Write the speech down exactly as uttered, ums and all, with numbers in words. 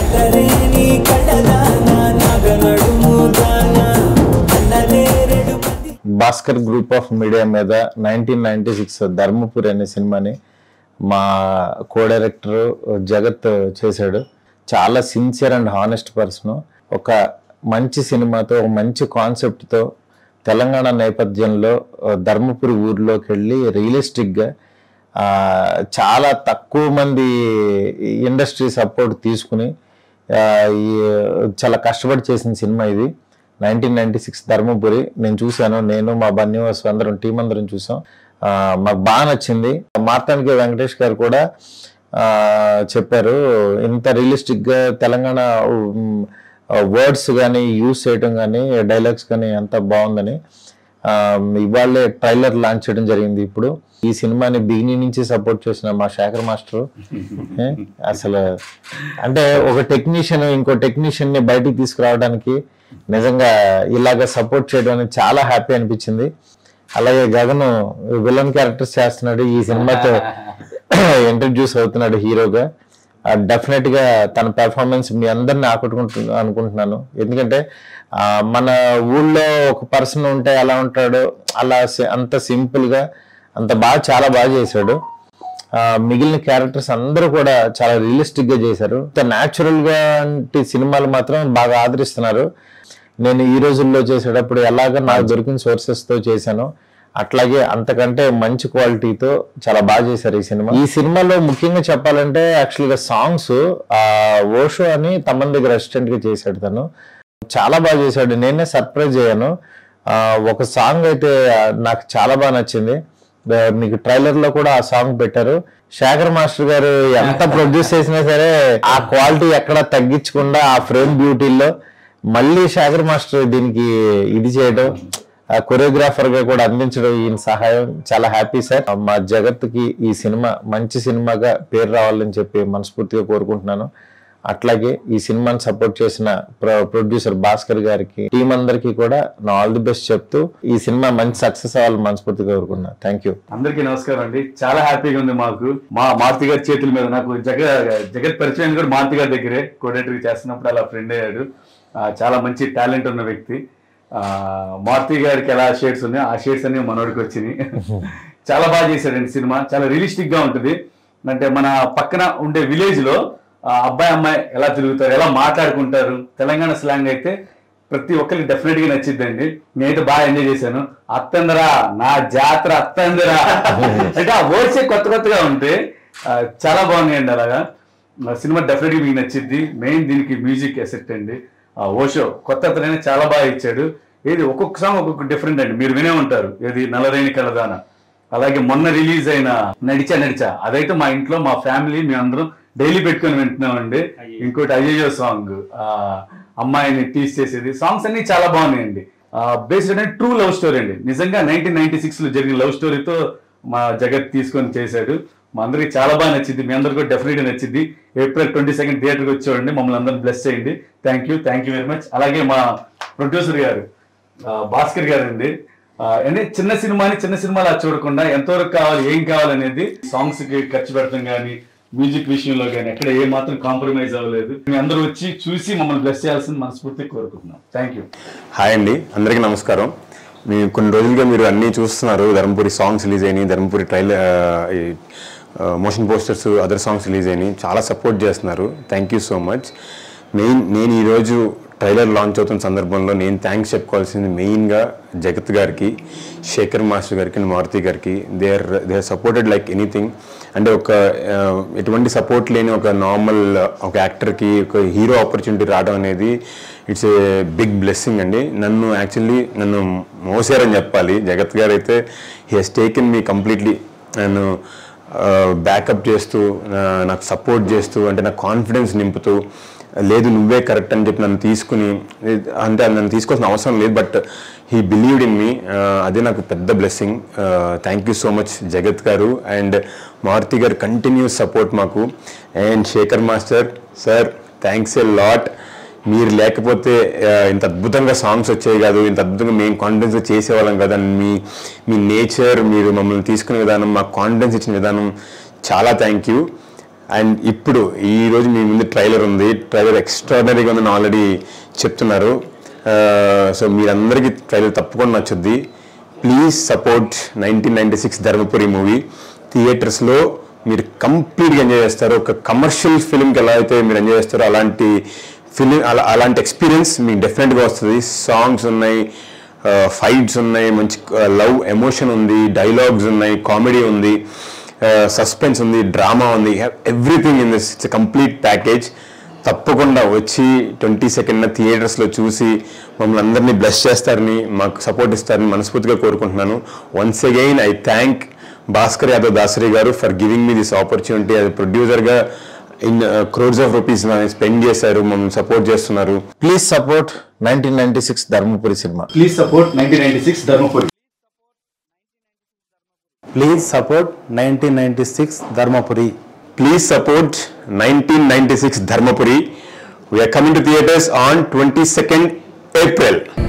Bhaskar group of media మీద nineteen ninety six Dharmapuri అనే సినిమాని మా కో డైరెక్టర్ జగత్ చేశాడు. చాలా సిన్సియర్ అండ్ హానెస్ట్ పర్సన్. ఒక మంచి సినిమాతో, ఒక మంచి కాన్సెప్ట్తో తెలంగాణ నేపథ్యంలో ధర్మపురి ఊర్లోకి వెళ్ళి రియలిస్టిక్గా చాలా తక్కువ మంది ఇండస్ట్రీ సపోర్ట్ తీసుకుని చాలా కష్టపడి చేసిన సినిమా ఇది. నైన్టీన్ నైన్టీ సిక్స్ ధర్మపురి నేను చూశాను. నేను మా బన్నివాసు అందరం టీం అందరం చూసాం. మాకు బాగా నచ్చింది. మార్తాండికే వెంకటేష్ గారు కూడా చెప్పారు, ఇంత రియలిస్టిక్గా తెలంగాణ వర్డ్స్ కానీ యూజ్ చేయడం కానీ డైలాగ్స్ కానీ ఎంత బాగుందని. ఇవాళే ట్రైలర్ లాంచ్ చేయడం జరిగింది. ఇప్పుడు ఈ సినిమాని బిగినింగ్ నుంచి సపోర్ట్ చేసిన మా శేఖర్ మాస్టర్ అసలు అంటే ఒక టెక్నీషియన్ ఇంకో టెక్నీషియన్ ని బయటికి తీసుకురావడానికి నిజంగా ఇలాగ సపోర్ట్ చేయడం అనేది చాలా హ్యాపీ అనిపించింది. అలాగే గగన్ విలన్ క్యారెక్టర్స్ చేస్తున్నాడు. ఈ సినిమాతో ఇంట్రడ్యూస్ అవుతున్నాడు హీరోగా. డెఫినెట్ గా తన పెర్ఫార్మెన్స్ మీ అందరిని ఆకట్టుకుంటు అనుకుంటున్నాను. ఎందుకంటే మన ఊళ్ళో ఒక పర్సన్ ఉంటే ఎలా ఉంటాడో అలా అంత సింపుల్ గా అంత బాగా చాలా బాగా చేశాడు. మిగిలిన క్యారెక్టర్స్ అందరూ కూడా చాలా రియలిస్టిక్ గా చేశారు. న్యాచురల్ గా సినిమాలు మాత్రం బాగా ఆదరిస్తున్నారు. నేను ఈ రోజుల్లో చేసేటప్పుడు ఎలాగ నాకు దొరికిన సోర్సెస్ తో చేశాను, అట్లాగే అంతకంటే మంచి క్వాలిటీతో చాలా బాగా చేశారు ఈ సినిమా. ఈ సినిమాలో ముఖ్యంగా చెప్పాలంటే యాక్చువల్గా సాంగ్స్ ఆ ఓషో అని తమన్ దగ్గర అసిస్టెంట్ గా చేశాడు. తను చాలా బాగా చేశాడు. నేనే సర్ప్రైజ్ అయ్యాను. ఒక సాంగ్ అయితే నాకు చాలా బాగా నచ్చింది. మీకు ట్రైలర్ లో కూడా ఆ సాంగ్ పెట్టారు. శేఖర్ మాస్టర్ గారు ఎంత ప్రొడ్యూస్ చేసినా సరే ఆ క్వాలిటీ ఎక్కడ తగ్గించకుండా ఆ ఫ్రేమ్ బ్యూటీలో మళ్ళీ శేఖర్ మాస్టర్ దీనికి ఇది చేయడం, కొరియోగ్రాఫర్ గా కూడా అందించడం ఈయన సహాయం చాలా హ్యాపీ సార్. మా జగత్ కి ఈ సినిమా మంచి సినిమాగా పేరు రావాలని చెప్పి మనస్ఫూర్తిగా కోరుకుంటున్నాను. అట్లాగే ఈ సినిమాని సపోర్ట్ చేసిన ప్రొడ్యూసర్ భాస్కర్ గారికి, టీం అందరికి కూడా నా ఆల్ ది బెస్ట్ చెప్తూ ఈ సినిమా మంచి సక్సెస్ అవ్వాలని మనస్ఫూర్తిగా కోరుకున్నా. Thank you. అందరికీ నమస్కారం అండి. చాలా హ్యాపీగా ఉంది మాకు. మా మారుతి గారి చేతుల మీద నాకు జగ జగత్ పరిచయం కూడా మారుతి గారి దగ్గరే కోఆర్డినేటర్ చేస్తున్నప్పుడు అలా ఫ్రెండ్ అయ్యాడు. చాలా మంచి టాలెంట్ ఉన్న వ్యక్తి. మారుతి గారికి ఎలా షేడ్స్ ఉన్నాయో ఆ షేడ్స్ అన్ని మనోడికి వచ్చినాయి. చాలా బాగా చేశాడండి సినిమా. చాలా రియలిస్టిక్ గా ఉంటుంది. అంటే మన పక్కన ఉండే విలేజ్ లో అబ్బాయి అమ్మాయి ఎలా తిరుగుతారు, ఎలా మాట్లాడుకుంటారు, తెలంగాణ స్లాంగ్ అయితే ప్రతి ఒక్కరికి డెఫినెట్ గా నచ్చిద్దండి. నేనైతే బాగా ఎంజాయ్ చేశాను. అత్తందరా నా జాతర అత్తందరా అంటే ఆ వర్డ్సే కొత్త కొత్తగా ఉంటే చాలా బాగున్నాయండి. అలాగా సినిమా డెఫినెట్ గా మీకు నచ్చిద్ది. మెయిన్ దీనికి మ్యూజిక్ ఎసెట్ అండి. ఓషో కొత్త అతనైనా చాలా బాగా ఇచ్చాడు. ఏది ఒక్కొక్క సాంగ్ ఒక్కొక్క డిఫరెంట్ అండి. మీరు వినే ఉంటారు ఏది నల్లరేణి కలదాన. అలాగే మొన్న రిలీజ్ అయిన నడిచా నడిచా అదైతే మా ఇంట్లో మా ఫ్యామిలీ మేము అందరం డైలీ పెట్టుకొని వింటున్నామండి. ఇంకోటి అయ్యో సాంగ్ అమ్మాయిని టీస్ చేసేది. సాంగ్స్ అన్ని చాలా బాగున్నాయండి. బేస్డ్ అంటే ట్రూ లవ్ స్టోరీ అండి. నిజంగా నైన్టీన్ నైన్టీ సిక్స్ లో జరిగిన లవ్ స్టోరీతో మా జగత్ తీసుకొని చేశాడు. మా అందరికి చాలా బాగా నచ్చింది. మీ అందరికి కూడా డెఫినెట్గా నచ్చింది. ఏప్రిల్ ట్వంటీ సెకండ్ థియేటర్కి వచ్చేవాడి. మమ్మల్ని అందరిని బ్లెస్ చేయండి. Thank you thank you very much. అలాగే మా ప్రొడ్యూసర్ గారు భాస్కర్ గారు అండి. అంటే చిన్న సినిమాని చిన్న సినిమాలా చూడకుండా ఎంతవరకు కావాలి, ఏం కావాలనేది సాంగ్స్ కి ఖర్చు పెట్టడం కానీ, మ్యూజిక్ విషయంలో కానీ ఎక్కడ ఏ మాత్రం కాంప్రమైజ్ అవ్వలేదు. మీ అందరూ వచ్చి చూసి మమ్మల్ని బ్లెస్ చేయాల్సింది మనస్ఫూర్తిగా కోరుకుంటున్నాం. Thank you. హాయ్ అండి, అందరికీ నమస్కారం. మీ కొన్ని రోజులుగా మీరు అన్నీ చూస్తున్నారు. ధర్మపురి సాంగ్స్ రిలీజ్ అయినాయి, Dharmapuri trailer motion posters other songs release అయినాయి. చాలా సపోర్ట్ చేస్తున్నారు. Thank you so much. Main నేను ఈరోజు ట్రైలర్ లాంచ్ అవుతున్న సందర్భంలో నేను థ్యాంక్స్ చెప్పుకోవాల్సింది మెయిన్గా జగత్ గారికి, శేఖర్ మాస్టర్ గారికి, మారుతి గారికి. They are they are supported like anything. అంటే ఒక ఎటువంటి సపోర్ట్ లేని ఒక నార్మల్ ఒక యాక్టర్కి ఒక హీరో ఆపర్చునిటీ రావడం అనేది ఇట్స్ ఏ బిగ్ బ్లెస్సింగ్ అండి. నన్ను యాక్చువల్లీ నన్ను మోసారని చెప్పాలి. జగత్ గారు అయితే he has taken me completely. నన్ను బ్యాకప్ చేస్తూ, నాకు సపోర్ట్ చేస్తూ, అంటే నాకు కాన్ఫిడెన్స్ నింపుతూ, లేదు నువ్వే కరెక్ట్ అని చెప్పి నన్ను తీసుకుని, అంటే నన్ను తీసుకోవాల్సిన అవసరం లేదు, but he believed in me. అదే నాకు పెద్ద blessing. Thank you so much Jagat గారు అండ్ మారుతి గారు కంటిన్యూస్ సపోర్ట్ మాకు. And Shekhar master sir, thanks a lot. మీరు లేకపోతే ఇంత అద్భుతంగా సాంగ్స్ వచ్చాయి కాదు, ఇంత అద్భుతంగా మేము కాన్ఫిడెన్స్గా చేసేవాళ్ళం కదా. మీ మీ నేచర్, మీరు మమ్మల్ని తీసుకునే విధానం, మాకు కాన్ఫిడెన్స్ ఇచ్చిన విధానం చాలా థ్యాంక్ యూ. అండ్ ఇప్పుడు ఈ రోజు మీ ముందు ట్రైలర్ ఉంది. ట్రైలర్ ఎక్స్ట్రాడినరీగా ఉందని ఆల్రెడీ చెప్తున్నారు. సో మీరందరికీ ట్రైలర్ తప్పకుండా నచ్చుద్ది. Please support nineteen ninety six Dharmapuri movie. థియేటర్స్లో మీరు కంప్లీట్గా ఎంజాయ్ చేస్తారు. ఒక కమర్షియల్ ఫిల్మ్కి ఎలా అయితే మీరు ఎంజాయ్ చేస్తారో అలాంటి ఫిలిం అలా అలాంటి ఎక్స్పీరియన్స్ మీకు డెఫినెట్గా వస్తుంది. సాంగ్స్ ఉన్నాయి, ఫైట్స్ ఉన్నాయి, మంచి లవ్ ఎమోషన్ ఉంది, డైలాగ్స్ ఉన్నాయి, కామెడీ ఉంది, సస్పెన్స్ ఉంది, డ్రామా ఉంది. Have everything in this. It's complete package. తప్పకుండా వచ్చి ట్వంటీ సెకండ్ థియేటర్స్లో చూసి మమ్మల్ని అందరినీ బ్లెస్ చేస్తారని, మాకు సపోర్ట్ ఇస్తారని మనస్ఫూర్తిగా కోరుకుంటున్నాను. Once again I thank Bhaskar Yadav Dasari గారు for giving me this opportunity. అది ప్రొడ్యూసర్గా in crores of rupees spend చేశారు, మమ్మల్ని సపోర్ట్ చేస్తున్నారు. Please support nineteen ninety six Dharmapuri cinema. Please support nineteen ninety six Dharmapuri. Please support nineteen ninety six Dharmapuri. Please support nineteen ninety-six Dharmapuri. We are coming to theaters on twenty-second April.